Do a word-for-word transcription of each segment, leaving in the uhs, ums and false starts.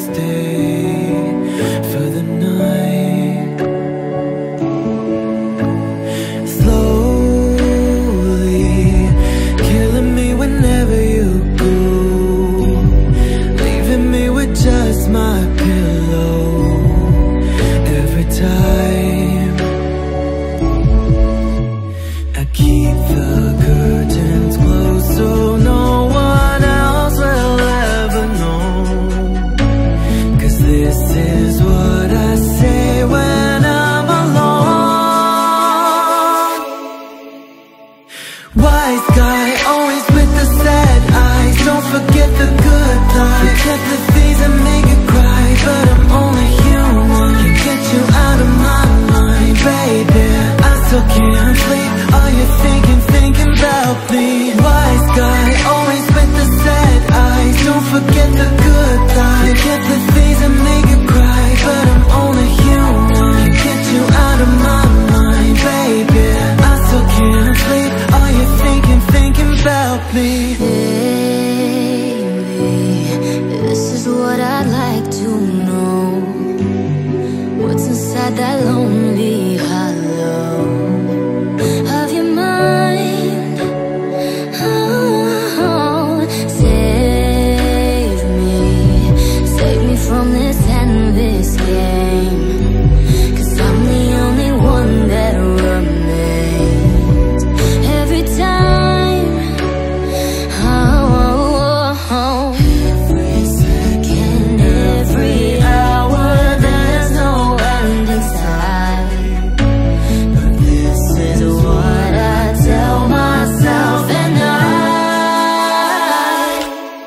stay for the night. Slowly killing me whenever you go, leaving me with just my pillow every time. I keep the curtains closed so no one else will ever know, 'cause this is what I say when I'm alone. Wise guy, always with the sad eyes, don't forget the good times. Forget the things that make you cry, but I'm only human. Can't get you out of my mind, baby. I still can't sleep. Are you thinking, thinking about me? Wise guy, always with the sad eyes, don't forget the good times. Forget the things that make you cry, but I'm only human. Can't get you out of my mind, baby. I still can't sleep. Are you thinking, thinking about me? Baby, this is what I'd like to know. What's inside that lonely hollow of your mind? Oh, save me, save me from this endless game, 'cause I'm the only one that remains every time. Oh, oh, oh. Every second, every hour, there's no end in sight. But this is what I tell myself at night.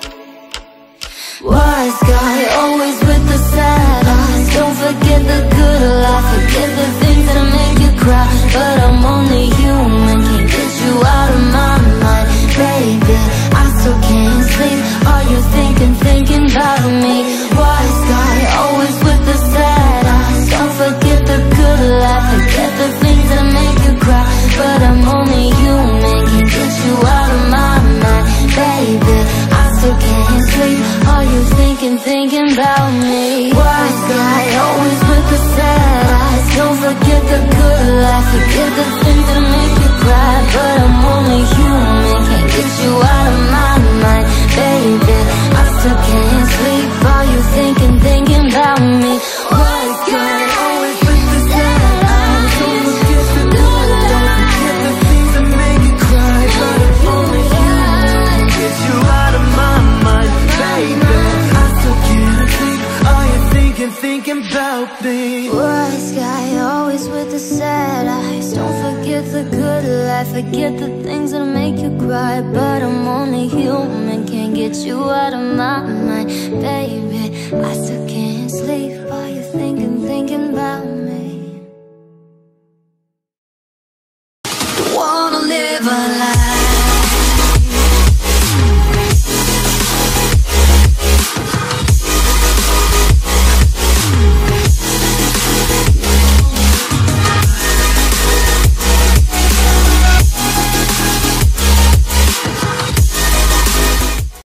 Wise guy, always with the sad eyes, don't forget the good life. Forget the things that make you cry, but I'm only human. Can't get you out of my mind, baby. I still can't sleep. Are you thinking, thinking about me? Wise guy, always with the sad eyes, don't forget the good life. Forget the things that make you cry, but I'm only human. Can't get you out of my mind, baby. I still can't sleep. Are you thinking, thinking about me? Wise guy, always with the sad eyes, don't forget the good life. Forget the things that make you cry, but I'm only human. Can't get you out of my mind, baby. I still can't sleep. Are you thinking, thinking about me? Wise guy, always with the sad eyes, don't forget the good life. Forget the things that make you cry, but I'm only human. Can't get you out of my mind, baby. I still can't sleep. Are you thinking, thinking about me? Wise guy, always with the sad eyes, don't forget the good life. Forget the things that make you cry, but I'm only human. Can't get you out of my mind, baby. I still can't sleep.